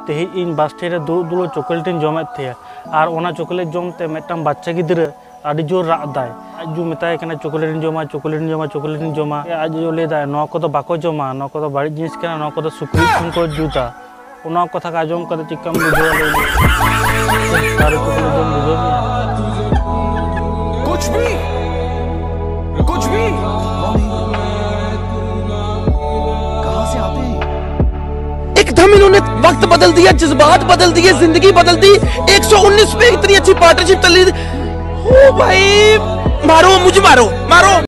तेज इन bus stand रे दुड़ दुड़ chocolate जमे थे और ओना चॉकलेट जमते मिदटां बच्चा गिद्रा आदि जोर राग दाय आजू मेताय कना चॉकलेट जमा चॉकलेट जमा आज जो लेदा नोआ को तो बाको जमा नोआ को तो बाड़ी जिनिस कना नोआ को तो सुक्री खन को जूता ओना कथा का आजम कदे चिकम बुझो ले तार को जम बुझो कुछ भी कहां से आते हैं? एकदम इन्होंने वक्त बदल दिया, जज्बात बदल दिए, जिंदगी बदल दी। 119 पे इतनी अच्छी पार्टनरशिप चल रही थी। ओ भाई मारो मुझे, मारो।